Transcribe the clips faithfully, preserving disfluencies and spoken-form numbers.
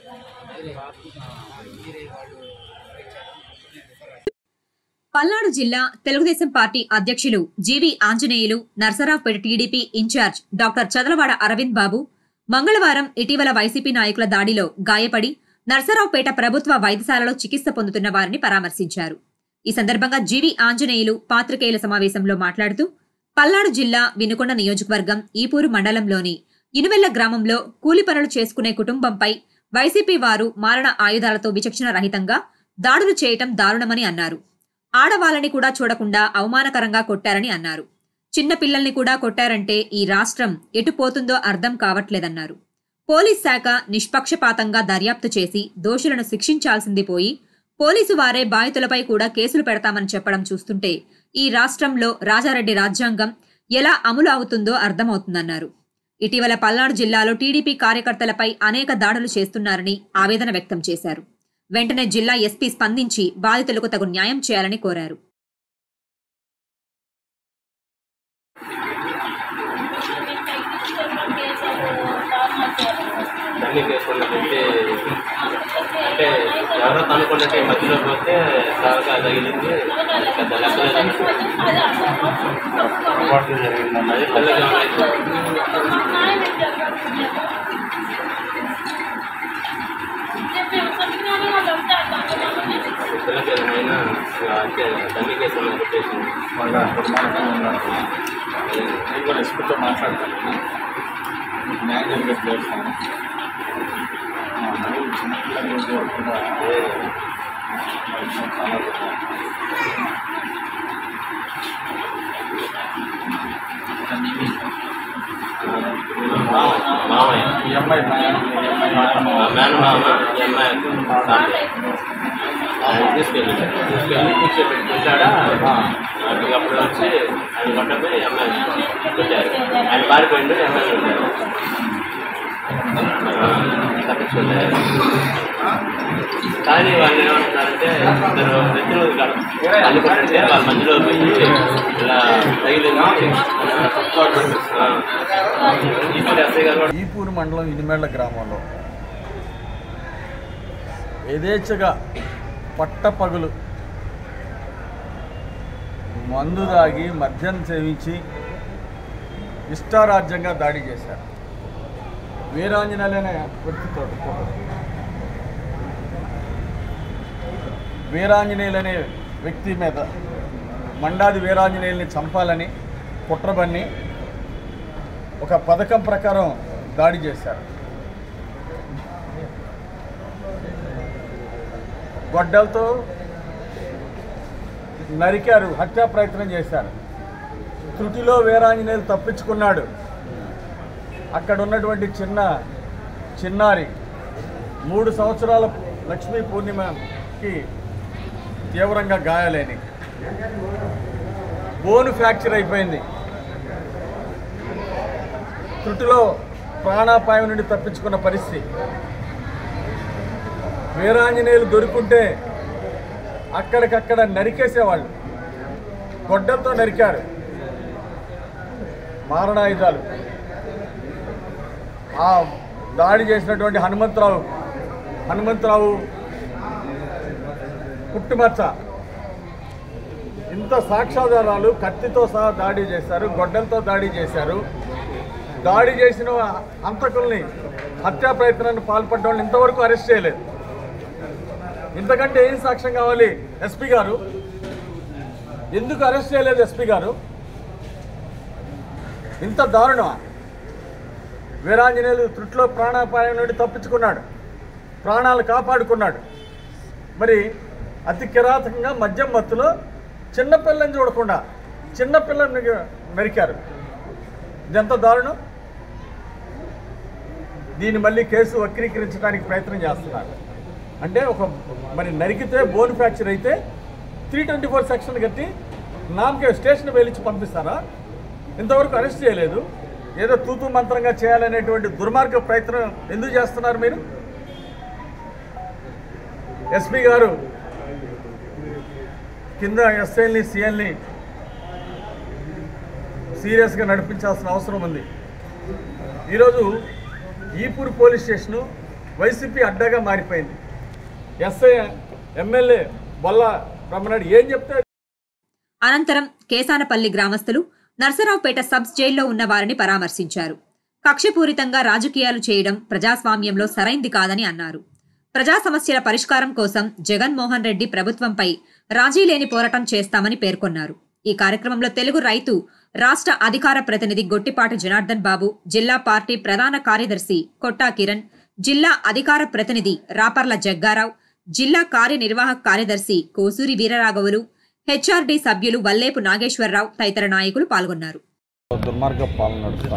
పల్నాడు జిల్లా తెలుగుదేశం పార్టీ అధ్యక్షులు GV Anjaneyulu, Narasaraopet TDP incharge doctor Chadalavada Aravind Babu మంగళవారం ఇటీవల వైసీపీ నాయకుల దాడిలో గాయపడి నర్సరావుపేట ప్రభుత్వ వైద్యశాలలో చికిత్స పొందుతున్న వారిని పరామర్శించారు. ఈ సందర్భంగా జీవీ ఆంజనేయులు పాత్రికేయుల సమావేశంలో మాట్లాడుతూ పల్నాడు జిల్లా వినుకొండ నియోజకవర్గం ఈపూరు మండలంలోని ఇనువెల్ల గ్రామంలో కూలి పనులు చేసుకునే కుటుంబంపై వైసీపీ వారు మారణ ఆయుధాలతో విచక్షణ రహితంగా దాడులు చేయటం దారుణమని అన్నారు. ఆడవాళ్ళని కూడా చూడకుండా అవమానకరంగా కొట్టారని అన్నారు. చిన్న పిల్లల్ని కూడా కొట్టారంటే ఈ రాష్ట్రం ఎటుపోతుందో అర్థం కావట్లేదన్నారు. పోలీస్ శాఖ నిష్పక్షపాతంగా దర్యాప్తు చేసి దోషులను శిక్షించాల్సింది పోయి పోలీసు వారే బాధితులపై కూడా కేసులు పెడతామని చెప్పడం చూస్తుంటే ఈ రాష్ట్రంలో రాజారెడ్డి రాజ్యాంగం ఎలా అమలు అవుతుందో అర్థమవుతుందన్నారు. ఇటీవల పల్నాడు జిల్లాలో టీడీపీ కార్యకర్తలపై అనేక దాడులు చేస్తున్నారని ఆవేదన వ్యక్తం చేశారు. వెంటనే జిల్లా ఎస్పీ స్పందించి బాధితులకు తగు న్యాయం చేయాలని కోరారు. అంటే ఎవరో కనుక్కున్నట్టే మధ్యలో పోతే త్వరగా తగిలింది పెద్ద లెక్కలేదు. అది పిల్లగా పిల్లకి ఏమైనా అంటే తల్లి కేసు పెట్టేసి బాగా దుర్మార్గంగా ఉన్నారు. నేను కూడా ఎస్పీతో మాట్లాడతాను, న్యాయం జరిగేది చేస్తాను. మరి చిన్నపిల్లలు కూడా చాలా మామయ్య ఈ అమ్మాయి మేనమామ ఈ అమ్మాయి ఆయన తీసుకెళ్ళి తీసుకెళ్ళి కూర్చోబెట్టుకుంటాడా అప్పుడు వచ్చి ఆయన కొట్టపోయి అమ్మాయి కొట్టారు. ఆయన పారిపోయిండు, అమ్మాయి కొట్టారు. తప్పించుకుంటారు. కానీ వాళ్ళు ఏమంటున్నారంటే ఇద్దరు వ్యక్తులు అల్లు కొట్టితే వాళ్ళ మధ్యలో పోయి ఇలా తగిలింది. ఈపూరు మండలం ఇనిమేళ్ల గ్రామంలో యథేచ్ఛగా పట్టపగులు మందు తాగి మద్యం సేవించి ఇష్టారాజ్యంగా దాడి చేశారు. వీరాంజనేయులనే వ్యక్తితో వీరాంజనేయులనే వ్యక్తి మీద మండాది వీరాంజనేయుల్ని చంపాలని కుట్రబన్ని ఒక పథకం ప్రకారం దాడి చేశారు. గొడ్డలతో నరికారు, హత్యా ప్రయత్నం చేశారు. త్రుటిలో వీరాంజనేయులు తప్పించుకున్నాడు. అక్కడ ఉన్నటువంటి చిన్న చిన్నారి మూడు సంవత్సరాల లక్ష్మీ పూర్ణిమకి తీవ్రంగా గాయాలేని బోను ఫ్రాక్చర్ అయిపోయింది. త్రుటిలో ప్రాణాపాయం నుండి తప్పించుకున్న పరిస్థితి. వీరాంజనేయులు దొరుకుంటే అక్కడికక్కడ నరికేసేవాళ్ళు. గొడ్డలతో నరికారు. మారణాయుధాలు. ఆ దాడి చేసినటువంటి హనుమంతరావు హనుమంతరావు పుట్టుమచ్చ ఇంత సాక్ష్యాధారాలు కత్తితో సహా దాడి చేశారు, గొడ్డలతో దాడి చేశారు. దాడి చేసిన హంతకుల్ని, హత్యా ప్రయత్నాన్ని పాల్పడ్డ వాళ్ళని ఇంతవరకు అరెస్ట్ చేయలేదు. ఇంతకంటే ఏం సాక్ష్యం కావాలి? ఎస్పీ గారు ఎందుకు అరెస్ట్ చేయలేదు? ఎస్పీ గారు ఇంత దారుణమా? వీరాంజనేయులు త్రుట్లో ప్రాణాపాయం నుండి తప్పించుకున్నాడు, ప్రాణాలు కాపాడుకున్నాడు. మరి అతి కిరాతకంగా మద్యం మత్తులో చిన్నపిల్లని చూడకుండా చిన్నపిల్లని నరికారు. ఇదెంత దారుణం! దీన్ని మళ్ళీ కేసు వక్రీకరించడానికి ప్రయత్నం చేస్తున్నారు. అంటే ఒక మరి నరికితే బోన్ ఫ్రాక్చర్ అయితే త్రీ ట్వంటీ ఫోర్ సెక్షన్ కట్టి నామకే స్టేషన్ వెళ్ళించి పంపిస్తారా? ఇంతవరకు అరెస్ట్ చేయలేదు. ఏదో తూతూ మంత్రంగా చేయాలనేటువంటి దుర్మార్గ ప్రయత్నం ఎందుకు చేస్తున్నారు మీరు? ఎస్పీ గారు కింద ఎస్ఐల్ని సిఎల్ని సీరియస్గా నడిపించాల్సిన అవసరం ఉంది. ఈరోజు ఈపూరు పోలీస్ స్టేషను వైసీపీ అడ్డాగా మారిపోయింది. ఎస్ఐ ఎమ్మెల్యే బొల్ల బ్రహ్మనాయుడు ఏం చెప్తే. అనంతరం కేసానపల్లి గ్రామస్తులు నర్సరావుపేట సబ్స్ జైల్లో ఉన్న వారిని పరామర్శించారు. కక్షపూరితంగా రాజకీయాలు చేయడం ప్రజాస్వామ్యంలో సరైంది కాదని అన్నారు. ప్రజా సమస్యల పరిష్కారం కోసం జగన్మోహన్ రెడ్డి ప్రభుత్వంపై రాజీ లేని పోరాటం చేస్తామని పేర్కొన్నారు. ఈ కార్యక్రమంలో తెలుగు రైతు రాష్ట్ర అధికార ప్రతినిధి గొట్టిపాటి జనార్దన్ బాబు, జిల్లా పార్టీ ప్రధాన కార్యదర్శి కొట్టా కిరణ్, జిల్లా అధికార ప్రతినిధి రాపర్ల జగ్గారావు, జిల్లా కార్యనిర్వాహక కార్యదర్శి కోసూరి వీరరాఘవులు, హెచ్ఆర్డీ సభ్యులు వల్లేపు నాగేశ్వరరావు తదితర నాయకులు పాల్గొన్నారు. దుర్మార్గ పాలన నడుస్తూ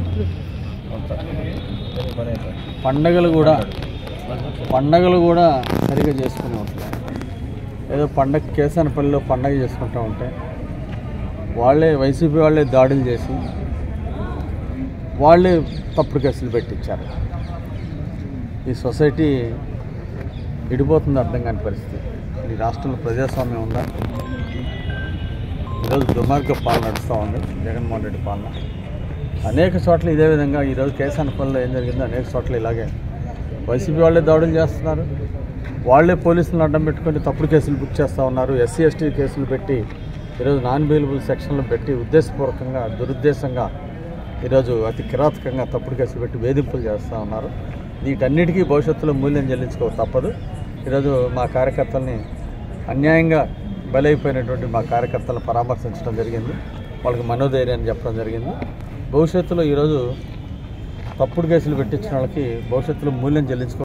పండగలు కూడా పండగలు కూడా సరిగా చేసుకునే ఉంటాయి. ఏదో పండగ కేసానపల్లిలో పండగ చేసుకుంటూ ఉంటే వాళ్ళే వైసీపీ వాళ్ళే దాడులు చేసి వాళ్ళే తప్పుడు కేసులు పెట్టించారు. ఈ సొసైటీ విడిపోతుంది, అర్థం కాని పరిస్థితి. ఈ రాష్ట్రంలో ప్రజాస్వామ్యం ఉందా? ఈరోజు దుర్మార్గ పాలన నడుస్తూ ఉంది జగన్మోహన్ రెడ్డి పాలన. అనేక చోట్ల ఇదే విధంగా ఈరోజు కేసానపల్లిలో ఏం జరిగిందో అనేక చోట్ల ఇలాగే వైసీపీ వాళ్ళే దాడులు చేస్తున్నారు. వాళ్లే పోలీసులను అడ్డం పెట్టుకొని తప్పుడు కేసులు బుక్ చేస్తూ ఉన్నారు. ఎస్సీ ఎస్టీ కేసులు పెట్టి ఈరోజు నాన్ బెయిలబుల్ సెక్షన్లు పెట్టి ఉద్దేశపూర్వకంగా దురుద్దేశంగా ఈరోజు అతి కిరాతకంగా తప్పుడు కేసులు పెట్టి వేధింపులు చేస్తూ ఉన్నారు. వీటన్నిటికీ భవిష్యత్తులో మూల్యం చెల్లించుకో తప్పదు. ఈరోజు మా కార్యకర్తల్ని అన్యాయంగా బలైపోయినటువంటి మా కార్యకర్తలను పరామర్శించడం జరిగింది. వాళ్ళకి మనోధైర్యాన్ని చెప్పడం జరిగింది. భవిష్యత్తులో ఈరోజు తప్పుడు కేసులు పెట్టించిన వాళ్ళకి భవిష్యత్తులో మూల్యం చెల్లించుకో